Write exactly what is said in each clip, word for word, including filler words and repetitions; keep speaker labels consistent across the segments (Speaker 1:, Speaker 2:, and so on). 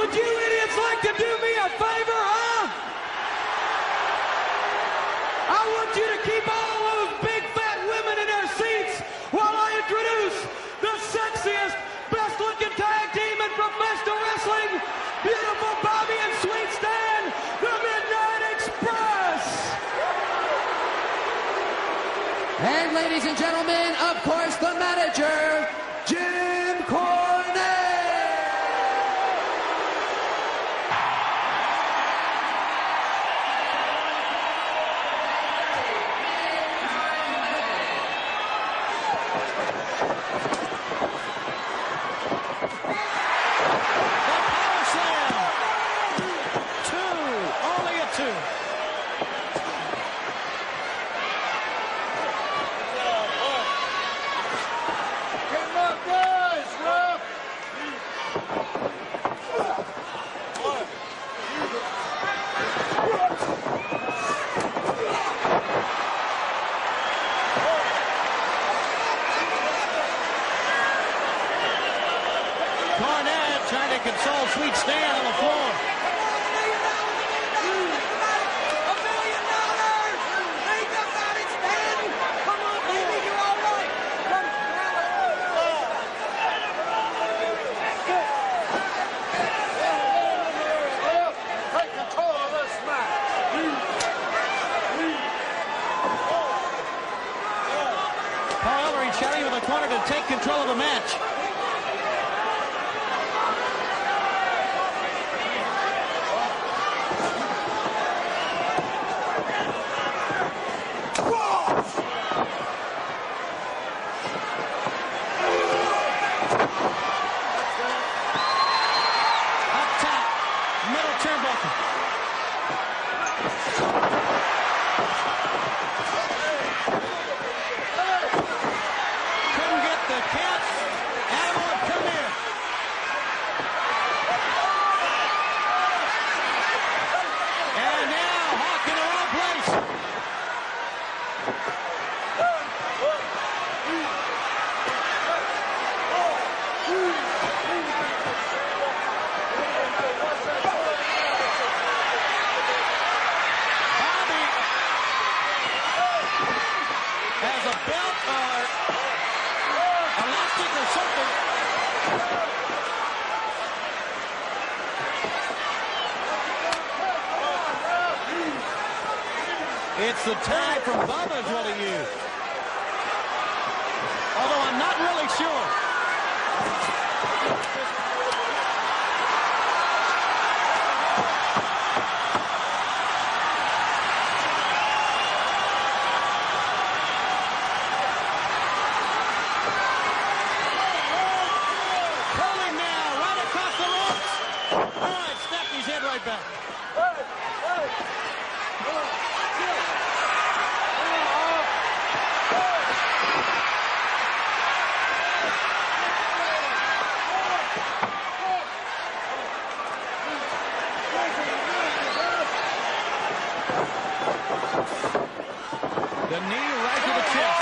Speaker 1: Would you idiots like to do me a favor, huh? I want you to keep all those big fat women in their seats while I introduce the sexiest, best-looking tag team in professional wrestling, beautiful Bobby and Sweet Stan, the Midnight Express.
Speaker 2: And ladies and gentlemen, of course, the manager, Jim Cornette.
Speaker 1: Cornette trying to console Sweet Stan on the floor. A million dollars! Think about it, Stan! Come on, baby, you're all right!
Speaker 3: Take control of this match.
Speaker 1: Paul Ellering shouting in the corner to take control of the match. It's the tag from Bubba's what he used. Although I'm not really sure. Pulling now, right across the ropes. All right, snapped his head right back. The knee right to the chest.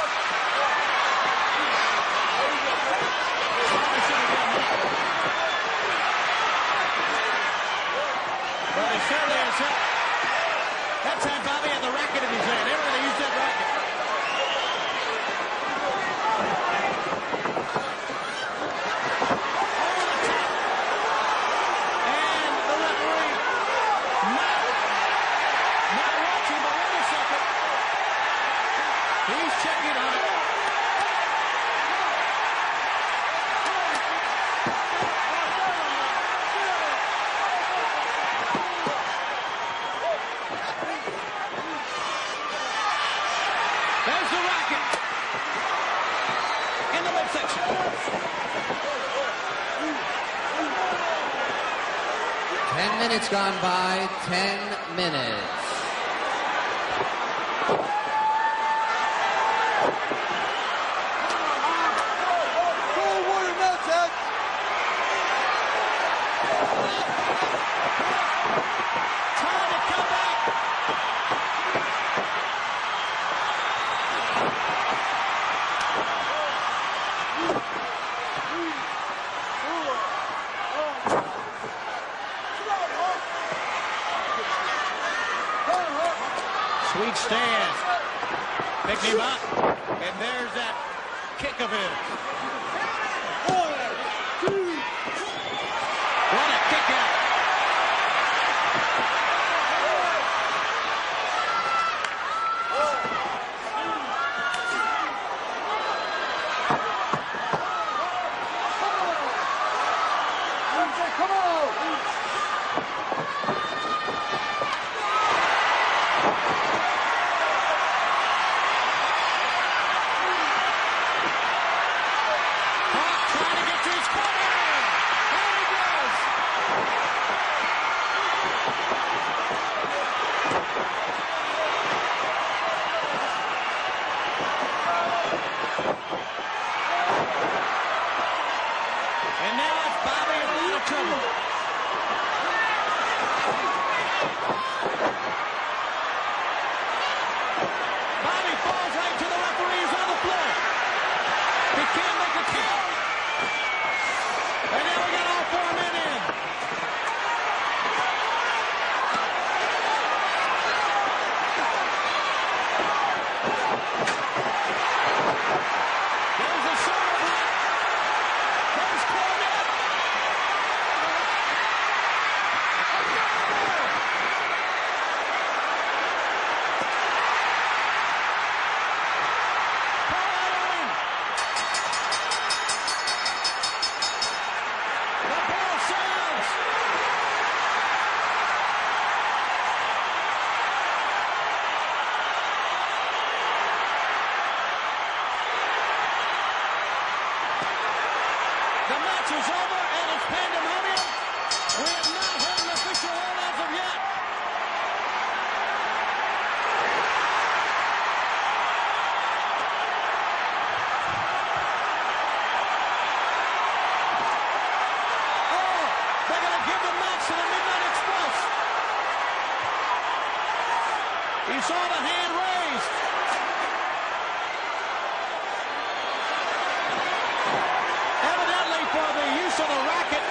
Speaker 1: Well, he certainly has hit. That time Bobby had the racket in his hand. Everybody used that racket. And the referee not, not watching, but wait a second. He's checking on it. There's the racket in the midsection.
Speaker 2: Ten minutes gone by. Ten minutes.
Speaker 1: Trying to come back.
Speaker 4: Sweet stance. Pick him up. And there's that kick of his. What a kick out.
Speaker 3: Come on!
Speaker 4: Trying to get to his corner. And he does. And now it's Bobby in a lot of trouble. Bobby falls right to the referees on the floor. He can't make a count. And now we got all four men in. There's the shoulder block. There's Crockett. Paul The bell sounds. The match is over and it's pandemonium. We have not heard an official word as of yet. Oh, they're going to give the match to the Midnight Express. You saw the hand raised. Evidently for the use of the racket.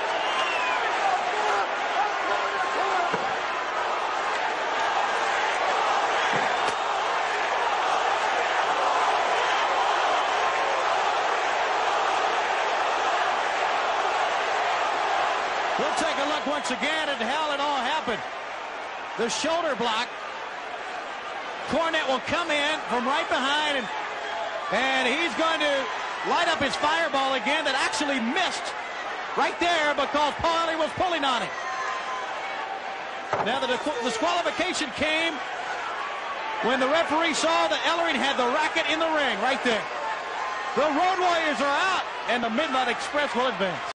Speaker 4: We'll take a look once again at how it all happened. The shoulder block. Cornette will come in from right behind, and, and he's going to light up his fireball again that actually missed right there because Paulie was pulling on him. Now the disqualification came when the referee saw that Ellering had the racket in the ring right there. The Road Warriors are out, and the Midnight Express will advance.